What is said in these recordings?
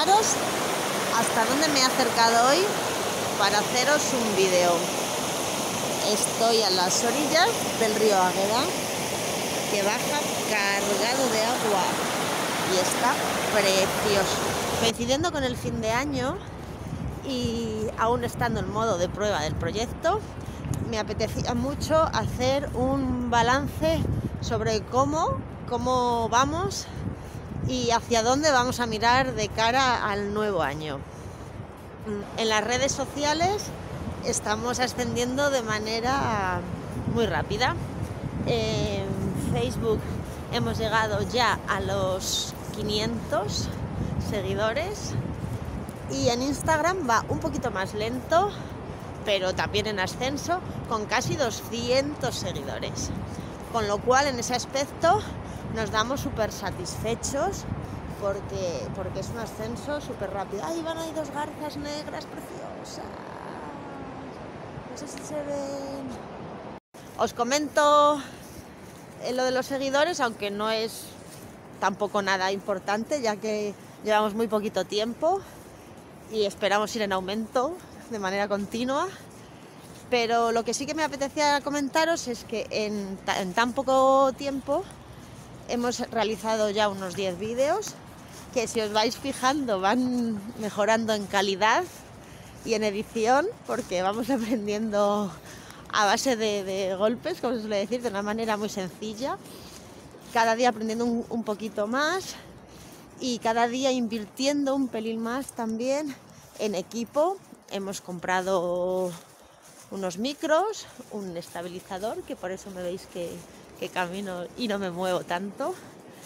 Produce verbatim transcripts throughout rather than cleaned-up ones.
Fijaros hasta dónde me he acercado hoy para haceros un vídeo. Estoy a las orillas del río Águeda, que baja cargado de agua y está precioso. Coincidiendo con el fin de año y aún estando en modo de prueba del proyecto, me apetecía mucho hacer un balance sobre cómo, cómo vamos y hacia dónde vamos a mirar de cara al nuevo año. En las redes sociales estamos ascendiendo de manera muy rápida. En Facebook hemos llegado ya a los quinientos seguidores y en Instagram va un poquito más lento, pero también en ascenso, con casi doscientos seguidores. Con lo cual, en ese aspecto, nos damos súper satisfechos porque, porque es un ascenso súper rápido. ¡Ay, van ahí dos garzas negras preciosas! No sé si se ven. Os comento lo de los seguidores, aunque no es tampoco nada importante, ya que llevamos muy poquito tiempo y esperamos ir en aumento de manera continua. Pero lo que sí que me apetecía comentaros es que en, en tan poco tiempo hemos realizado ya unos diez vídeos que, si os vais fijando, van mejorando en calidad y en edición, porque vamos aprendiendo a base de, de golpes, como se suele decir, de una manera muy sencilla, cada día aprendiendo un, un poquito más y cada día invirtiendo un pelín más también en equipo. Hemos comprado unos micros, un estabilizador, que por eso me veis que, que camino y no me muevo tanto.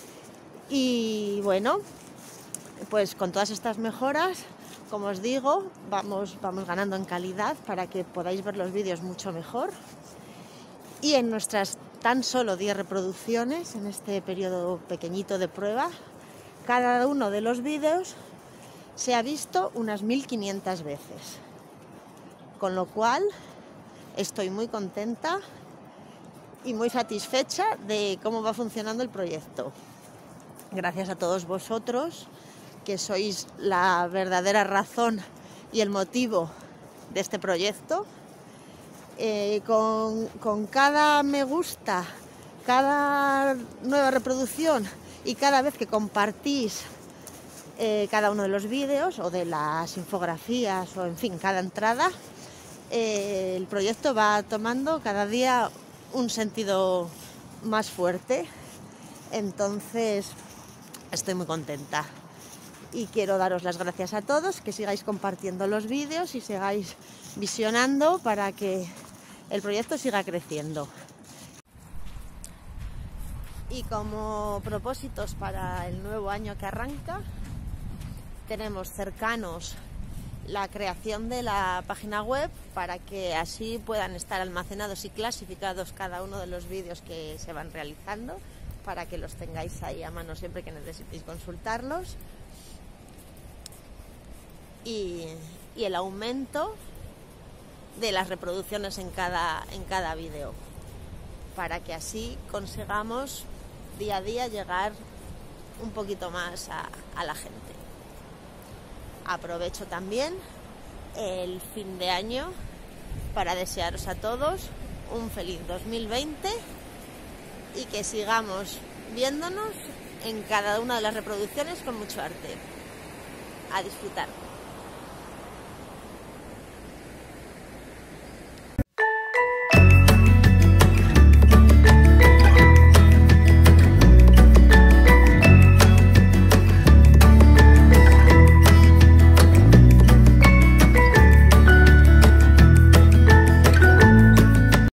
Y bueno, pues con todas estas mejoras, como os digo, vamos, vamos ganando en calidad para que podáis ver los vídeos mucho mejor. Y en nuestras tan solo diez reproducciones, en este periodo pequeñito de prueba, cada uno de los vídeos se ha visto unas mil quinientas veces. Con lo cual, estoy muy contenta y muy satisfecha de cómo va funcionando el proyecto. Gracias a todos vosotros, que sois la verdadera razón y el motivo de este proyecto. Eh, con, con cada me gusta, cada nueva reproducción y cada vez que compartís eh, cada uno de los vídeos o de las infografías o en fin, cada entrada, eh, el proyecto va tomando cada día un sentido más fuerte. Entonces estoy muy contenta y quiero daros las gracias a todos, que sigáis compartiendo los vídeos y sigáis visionando para que el proyecto siga creciendo. Y como propósitos para el nuevo año que arranca, tenemos cercanos la creación de la página web para que así puedan estar almacenados y clasificados cada uno de los vídeos que se van realizando, para que los tengáis ahí a mano siempre que necesitéis consultarlos. Y, y el aumento de las reproducciones en cada, en cada vídeo, para que así consigamos día a día llegar un poquito más a, a la gente. Aprovecho también el fin de año para desearos a todos un feliz dos mil veinte y que sigamos viéndonos en cada una de las reproducciones con mucho arte. A disfrutar.